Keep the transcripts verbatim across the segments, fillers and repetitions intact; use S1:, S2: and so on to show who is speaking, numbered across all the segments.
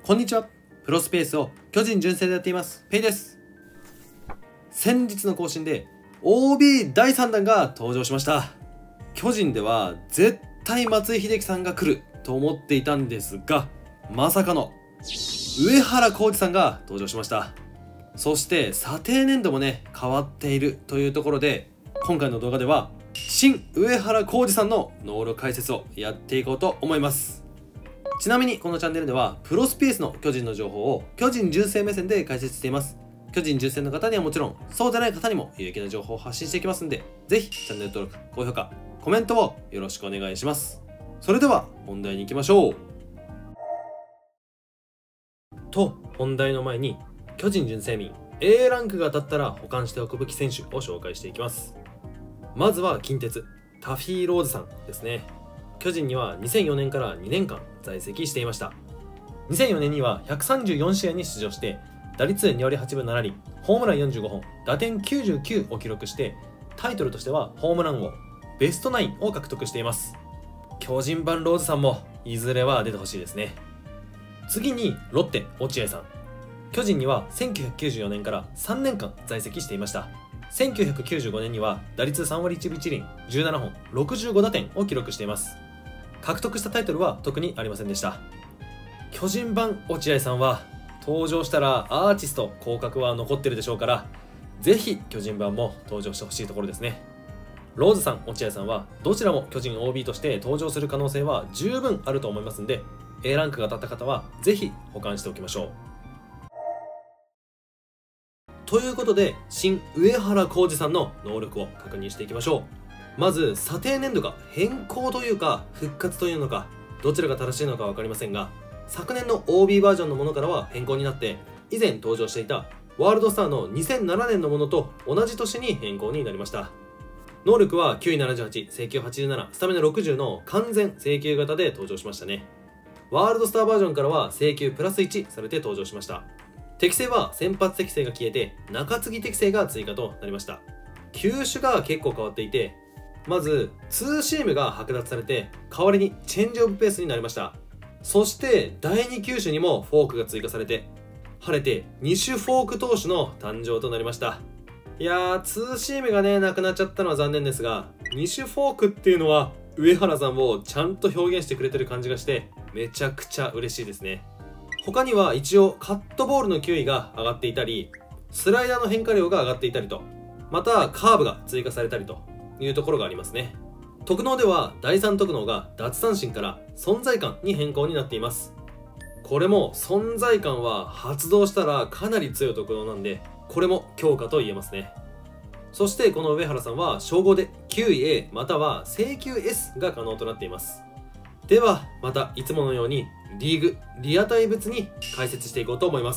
S1: こんにちは。プロスペースを巨人純正でやっていますペイです。先日の更新で オービー だいさんだんが登場しました。巨人では絶対松井秀喜さんが来ると思っていたんですが、まさかの上原浩二さんが登場しました。そして査定年度もね変わっているというところで、今回の動画では新上原浩二さんの能力解説をやっていこうと思います。ちなみにこのチャンネルではプロスペースの巨人の情報を巨人純正目線で解説しています。巨人純正の方にはもちろん、そうでない方にも有益な情報を発信していきますんで、ぜひチャンネル登録、高評価、コメントをよろしくお願いします。それでは本題に行きましょう。と本題の前に、巨人純正民 エー ランクが当たったら保管しておくべき選手を紹介していきます。まずは近鉄タフィー・ローズさんですね。巨人にはにせんよねんからにねんかん在籍していました。にせんよねんにはひゃくさんじゅうよんしあいに出場して、打率にわりはちぶななりん、ホームランよんじゅうごほん、打点きゅうじゅうきゅうを記録して、タイトルとしてはホームラン王、ベストナインを獲得しています。巨人版ローズさんもいずれは出てほしいですね。次にロッテ落合さん。巨人にはせんきゅうひゃくきゅうじゅうよねんからさんねんかん在籍していました。せんきゅうひゃくきゅうじゅうごねんには打率さんわりいちぶいちりん、じゅうななほん、ろくじゅうごだてんを記録しています。獲得したタイトルは特にありませんでした。巨人版落合さんは登場したらアーティスト降格は残ってるでしょうから、ぜひ巨人版も登場してほしいところですね。ローズさん、落合さんはどちらも巨人 オービー として登場する可能性は十分あると思いますんで、 エー ランクが当たった方はぜひ保管しておきましょう。ということで、新上原浩二さんの能力を確認していきましょう。まず査定年度が変更というか復活というのか、どちらが正しいのか分かりませんが、昨年の オービー バージョンのものからは変更になって、以前登場していたワールドスターのにせんななねんのものと同じ年に変更になりました。能力はきゅういななじゅうはち、制球はちじゅうなな、スタミナろくじゅうの完全制球型で登場しましたね。ワールドスターバージョンからは制球プラスいちされて登場しました。適性は先発適性が消えて中継ぎ適性が追加となりました。球種が結構変わっていて、まずツーシームが剥奪されて、代わりにチェンジオブペースになりました。そしてだいに球種にもフォークが追加されて、晴れてに種フォーク投手の誕生となりました。いやー、ツーシームがねなくなっちゃったのは残念ですが、に種フォークっていうのは上原さんをちゃんと表現してくれてる感じがして、めちゃくちゃ嬉しいですね。他には一応カットボールの球威が上がっていたり、スライダーの変化量が上がっていたりと、またカーブが追加されたりというところがありますね。特能ではだいさん特能が奪三振から存在感に変更になっています。これも存在感は発動したらかなり強い特能なんで、これも強化と言えますね。そしてこの上原さんは称号できゅうい エー または制球 エス が可能となっています。ではまたいつものようにリーグリアタイ別に解説していこうと思います。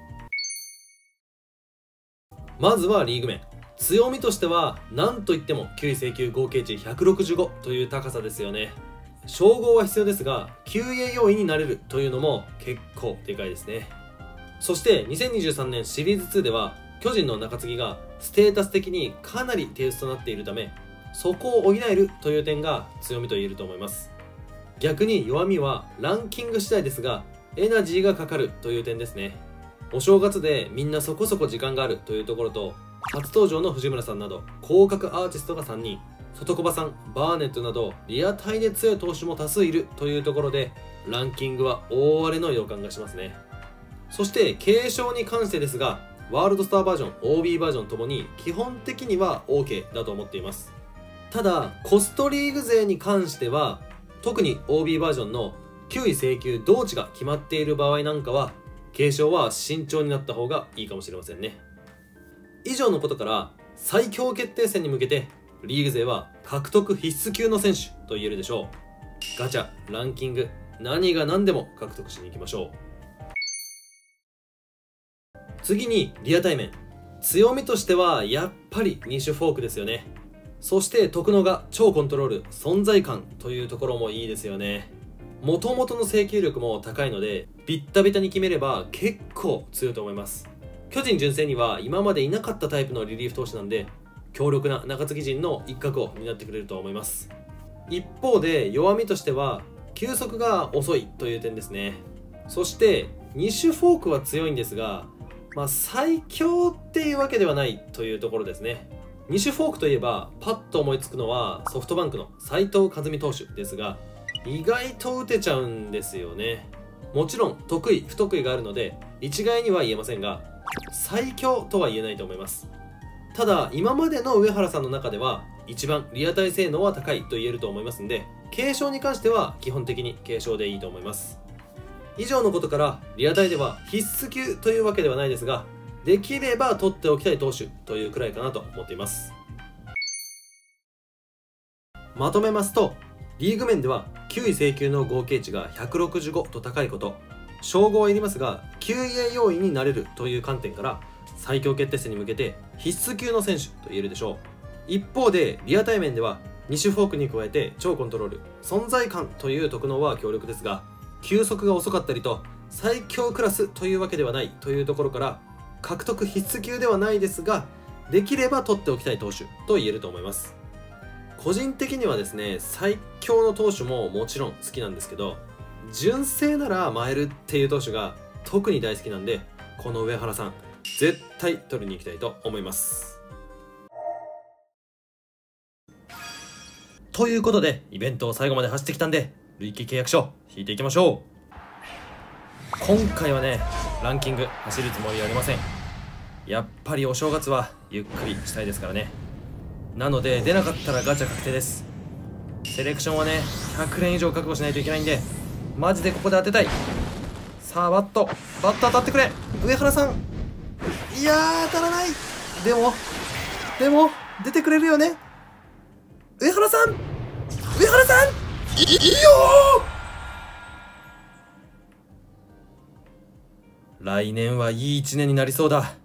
S1: まずはリーグ面。強みとしては何といってもきゅうい制球合計値ひゃくろくじゅうごという高さですよね。称号は必要ですが きゅうい エー 要員になれるというのも結構でかいですね。そしてにせんにじゅうさんねんシリーズツーでは巨人の中継ぎがステータス的にかなり手薄となっているため、そこを補えるという点が強みと言えると思います。逆に弱みはランキング次第ですが、エナジーがかかるという点ですね。お正月でみんなそこそこ時間があるというところと、初登場の藤村さんなど広角アーティストがさんにん、外小葉さん、バーネットなどリアタイで強い投手も多数いるというところで、ランキングは大荒れの予感がしますね。そして継承に関してですが、ワールドスターバージョン オービー バージョンともに基本的には オーケー だと思っています。ただコストリーグ勢に関しては、特に オービー バージョンのきゅうい制球同値が決まっている場合なんかは、継承は慎重になった方がいいかもしれませんね。以上のことから最強決定戦に向けてリーグ勢は獲得必須級の選手と言えるでしょう。ガチャ、ランキング、何が何でも獲得しに行きましょう。次にリア対面。強みとしてはやっぱりに種フォークですよね。そして特能が超コントロール、存在感というところもいいですよね。元々の制球力も高いので、ビッタビタに決めれば結構強いと思います。巨人純正には今までいなかったタイプのリリーフ投手なんで、強力な中継ぎ陣の一角を担ってくれると思います。一方で弱みとしては球速が遅いという点ですね。そしてに種フォークは強いんですが、まあ最強っていうわけではないというところですね。に種フォークといえばパッと思いつくのはソフトバンクの斉藤和美投手ですが、意外と打てちゃうんですよね。もちろん得意不得意があるので一概には言えませんが、最強とは言えないと思います。ただ今までの上原さんの中では一番リアタイ性能は高いと言えると思いますんで、継承に関しては基本的に継承でいいと思います。以上のことからリアタイでは必須級というわけではないですが、できれば取っておきたい投手というくらいかなと思っています。まとめますと、リーグ面ではきゅうい制球の合計値がひゃくろくじゅうごと高いこと、称号はいりますがきゅういへ要員になれるという観点から最強決定戦に向けて必須級の選手と言えるでしょう。一方でリアタイ面ではに種フォークに加えて超コントロール、存在感という特能は強力ですが、球速が遅かったりと最強クラスというわけではないというところから獲得必須級ではないですが、できれば取っておきたい投手と言えると思います。個人的にはですね、最強の投手ももちろん好きなんですけど、純正ならマエルっていう投手が特に大好きなんで、この上原さん絶対取りに行きたいと思います。ということでイベントを最後まで走ってきたんで、累計契約書引いていきましょう。今回はねランキング走るつもりはありません。やっぱりお正月はゆっくりしたいですからね。なので出なかったらガチャ確定です。セレクションはねひゃくれん以上覚悟しないといけないんで、マジでここで当てたい。さあバットバット当たってくれ上原さん。いやー当たらない。でもでも出てくれるよね上原さん。上原さんいいよー。来年はいいいちねんになりそうだ。